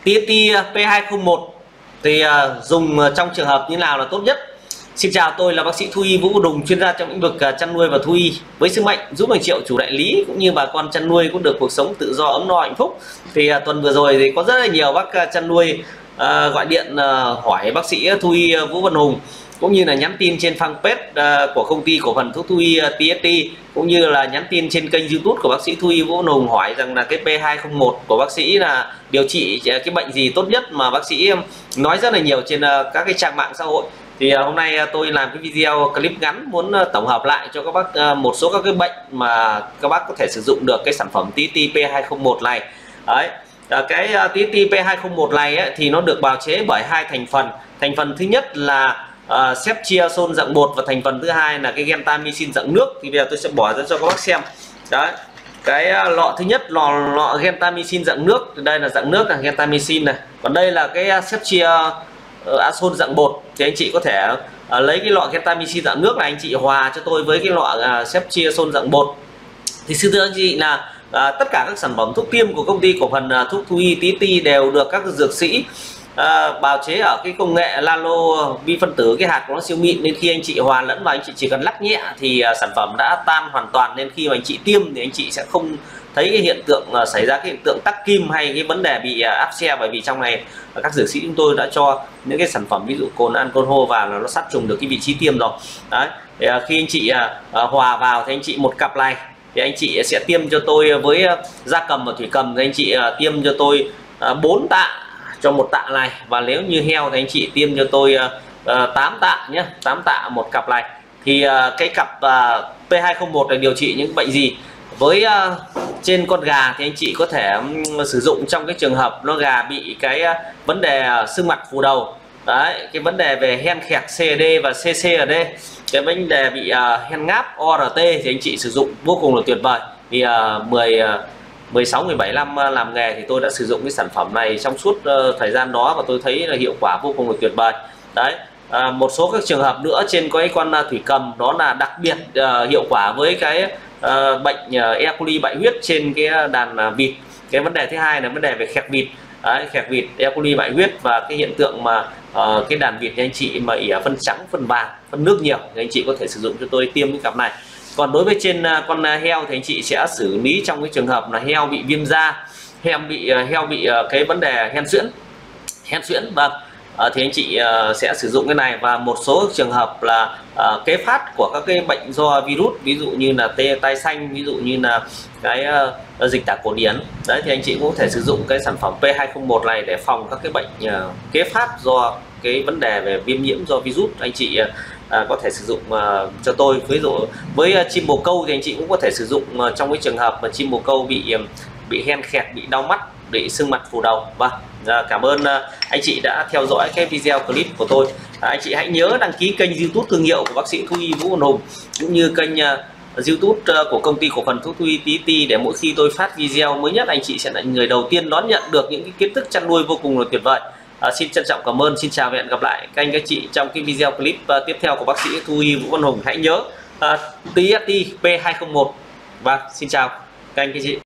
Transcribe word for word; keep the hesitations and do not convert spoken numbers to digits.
tê ét tê P hai không một thì uh, dùng trong trường hợp như nào là tốt nhất? Xin chào, tôi là bác sĩ thú y Vũ Văn Hùng, chuyên gia trong lĩnh vực uh, chăn nuôi và thú y, với sứ mệnh giúp hàng triệu chủ đại lý cũng như bà con chăn nuôi có được cuộc sống tự do, ấm no, hạnh phúc. Thì uh, tuần vừa rồi thì có rất là nhiều bác uh, chăn nuôi uh, gọi điện uh, hỏi bác sĩ thú y uh, Vũ Văn Hùng, cũng như là nhắn tin trên fanpage uh, của công ty cổ phần thuốc thú y uh, tê ét tê, cũng như là nhắn tin trên kênh YouTube của bác sĩ thú y Vũ Văn Hùng hỏi rằng là cái P hai không một của bác sĩ là điều trị cái bệnh gì tốt nhất, mà bác sĩ nói rất là nhiều trên uh, các cái trang mạng xã hội. Thì uh, hôm nay uh, tôi làm cái video clip ngắn muốn uh, tổng hợp lại cho các bác uh, một số các cái bệnh mà các bác có thể sử dụng được cái sản phẩm tê ét tê P hai không một này. Đấy. Uh, cái uh, tê ét tê P hai không một này ấy, thì nó được bào chế bởi hai thành phần. Thành phần thứ nhất là uh, ceftriaxone dạng bột, và thành phần thứ hai là cái gentamicin dạng nước. Thì bây giờ tôi sẽ bỏ ra cho các bác xem. Đấy. Cái uh, lọ thứ nhất lọ lọ gentamicin dạng nước, đây là dạng nước là gentamicin này. Còn đây là cái uh, ceftriaxone dạng bột. Thì anh chị có thể uh, lấy cái lọ gentamicin dạng nước này anh chị hòa cho tôi với cái lọ uh, ceftriaxone dạng bột. Thì xin thưa anh chị là À, tất cả các sản phẩm thuốc tiêm của công ty cổ phần à, thuốc thú y tê ét tê đều được các dược sĩ à, bào chế ở cái công nghệ nano vi phân tử, cái hạt của nó siêu mịn, nên khi anh chị hòa lẫn vào anh chị chỉ cần lắc nhẹ thì à, sản phẩm đã tan hoàn toàn, nên khi mà anh chị tiêm thì anh chị sẽ không thấy cái hiện tượng à, xảy ra cái hiện tượng tắc kim hay cái vấn đề bị à, áp xe, bởi vì trong này à, các dược sĩ chúng tôi đã cho những cái sản phẩm ví dụ cồn alcohol vào là nó sát trùng được cái vị trí tiêm rồi. Đấy. Thì, à, khi anh chị à, à, hòa vào thì anh chị một cặp này thì anh chị sẽ tiêm cho tôi với gia cầm và thủy cầm, thì anh chị uh, tiêm cho tôi bốn tạ cho một tạ này, và nếu như heo thì anh chị tiêm cho tôi uh, tám tạ nhé, tám tạ một cặp này. Thì uh, cái cặp uh, P hai không một này điều trị những bệnh gì? Với uh, trên con gà thì anh chị có thể um, sử dụng trong cái trường hợp nó gà bị cái uh, vấn đề uh, sưng mặt phù đầu. Đấy, cái vấn đề về hen khẹt C D và C C D, cái vấn đề bị uh, hen ngáp O R T thì anh chị sử dụng vô cùng là tuyệt vời. Thì uh, mười, uh, mười sáu mười bảy năm uh, làm nghề thì tôi đã sử dụng cái sản phẩm này trong suốt uh, thời gian đó, và tôi thấy là hiệu quả vô cùng là tuyệt vời. Đấy. Uh, một số các trường hợp nữa trên cái con uh, thủy cầm đó là đặc biệt uh, hiệu quả với cái uh, bệnh uh, E. coli bại huyết trên cái đàn uh, vịt. Cái vấn đề thứ hai là vấn đề về khẹt vịt. Đấy, khẹt vịt, E. coli bại huyết, và cái hiện tượng mà uh, cái đàn vịt anh chị mà ỉa phân trắng, phân vàng, phân nước nhiều thì anh chị có thể sử dụng cho tôi tiêm cái cặp này. Còn đối với trên uh, con uh, heo thì anh chị sẽ xử lý trong cái trường hợp là heo bị viêm da, heo bị uh, heo bị uh, cái vấn đề hen suyễn, hen suyễn vâng. Uh, thì anh chị uh, sẽ sử dụng cái này, và một số trường hợp là uh, kế phát của các cái bệnh do virus, ví dụ như là tê tai xanh, ví dụ như là cái uh, dịch tả cổ điển. Đấy, thì anh chị cũng có thể sử dụng cái sản phẩm P hai không một này để phòng các cái bệnh uh, kế phát do cái vấn đề về viêm nhiễm do virus. Anh chị uh, uh, có thể sử dụng uh, cho tôi. Ví dụ với uh, chim bồ câu thì anh chị cũng có thể sử dụng uh, trong cái trường hợp mà chim bồ câu bị um, bị hen khẹt, bị đau mắt, bị sưng mặt phù đầu. Vâng. Cảm ơn anh chị đã theo dõi cái video clip của tôi. Anh chị hãy nhớ đăng ký kênh YouTube thương hiệu của bác sĩ thú y Vũ Văn Hùng, cũng như kênh YouTube của công ty cổ phần thuốc thú y tê ét tê, để mỗi khi tôi phát video mới nhất anh chị sẽ là người đầu tiên đón nhận được những cái kiến thức chăn nuôi vô cùng là tuyệt vời. À, xin trân trọng cảm ơn, xin chào và hẹn gặp lại các anh các chị trong cái video clip tiếp theo của bác sĩ thú y Vũ Văn Hùng. Hãy nhớ uh, tê ét tê P hai không một và xin chào các anh các chị.